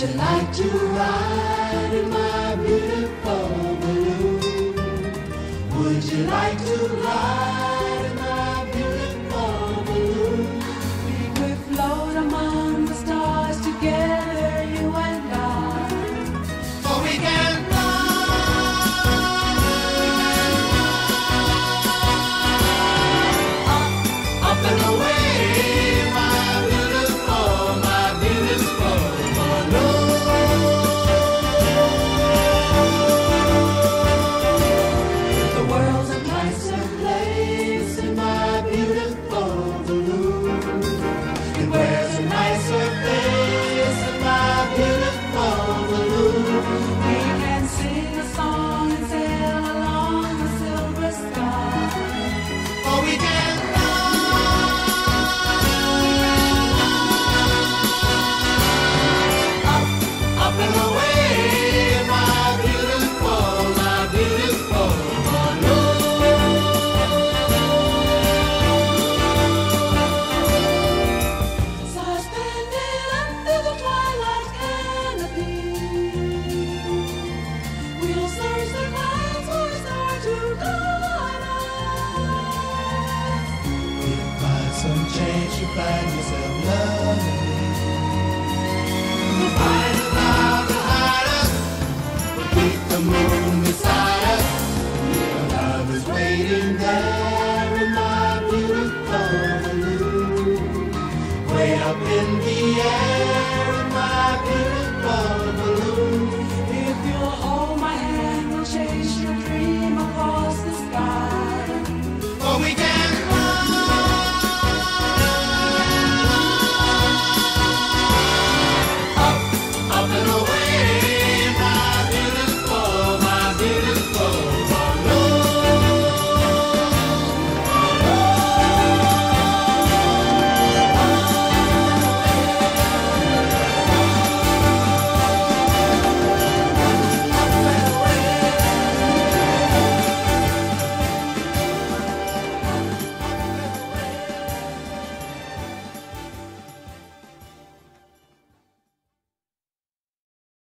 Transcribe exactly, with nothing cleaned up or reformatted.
you like to ride in my beautiful balloon? Would you like to ride in my beautiful balloon? We could float among the stars together, you and I. For we can fly up, up and away. Find yourself loving